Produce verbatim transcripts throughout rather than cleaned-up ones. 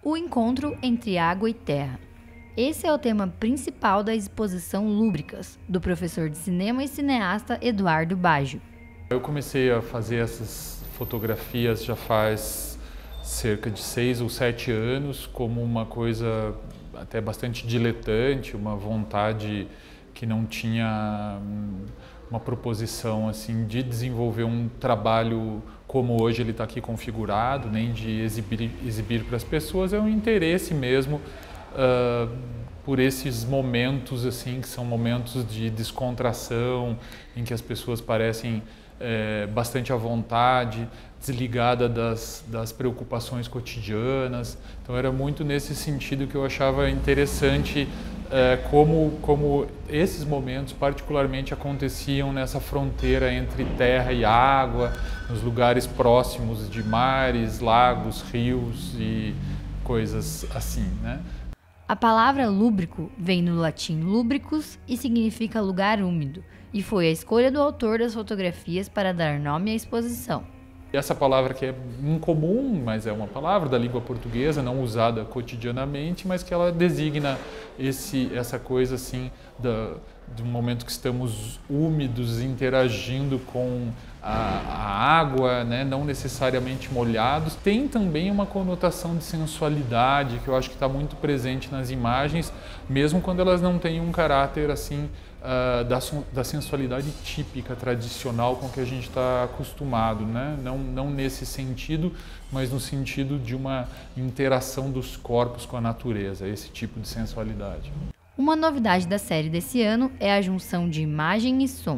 O encontro entre água e terra. Esse é o tema principal da exposição Lúbricas, do professor de cinema e cineasta Eduardo Baggio. Eu comecei a fazer essas fotografias já faz cerca de seis ou sete anos, como uma coisa até bastante diletante, uma vontade que não tinha uma proposição assim de desenvolver um trabalho como hoje ele está aqui configurado, nem de exibir, exibir para as pessoas, é um interesse mesmo uh, por esses momentos assim que são momentos de descontração, em que as pessoas parecem é, bastante à vontade, desligada das, das preocupações cotidianas. Então era muito nesse sentido que eu achava interessante é, como, como esses momentos particularmente aconteciam nessa fronteira entre terra e água, nos lugares próximos de mares, lagos, rios e coisas assim, né? A palavra lúbrico vem do latim lubricus e significa lugar úmido, e foi a escolha do autor das fotografias para dar nome à exposição. Essa palavra que é incomum, mas é uma palavra da língua portuguesa, não usada cotidianamente, mas que ela designa esse, essa coisa assim, da, de um momento que estamos úmidos, interagindo com a, a água, né? Não necessariamente molhados. Tem também uma conotação de sensualidade, que eu acho que está muito presente nas imagens, mesmo quando elas não têm um caráter assim, Uh, da, da sensualidade típica, tradicional com que a gente está acostumado, né? Não, não nesse sentido, mas no sentido de uma interação dos corpos com a natureza, esse tipo de sensualidade. Uma novidade da série desse ano é a junção de imagem e som.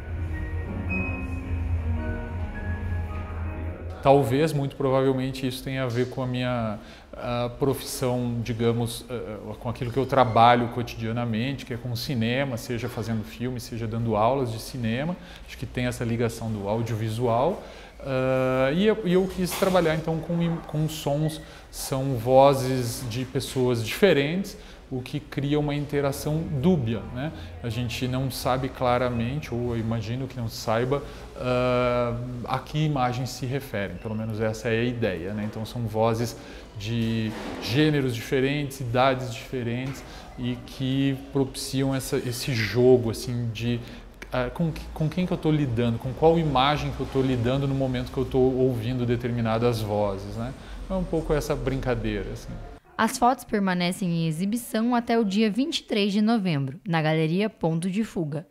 Talvez, muito provavelmente, isso tenha a ver com a minha a profissão, digamos, uh, com aquilo que eu trabalho cotidianamente, que é com cinema, seja fazendo filme, seja dando aulas de cinema. Acho que tem essa ligação do audiovisual. Uh, e, eu, e eu quis trabalhar, então, com, com sons, são vozes de pessoas diferentes, o que cria uma interação dúbia, né? A gente não sabe claramente, ou eu imagino que não saiba, uh, a que imagens se referem, pelo menos essa é a ideia, né? Então são vozes de gêneros diferentes, idades diferentes e que propiciam essa, esse jogo assim, de uh, com, com quem que eu estou lidando, com qual imagem que eu estou lidando no momento que eu estou ouvindo determinadas vozes, né? É um pouco essa brincadeira, assim. As fotos permanecem em exibição até o dia vinte e três de novembro, na Galeria Ponto de Fuga.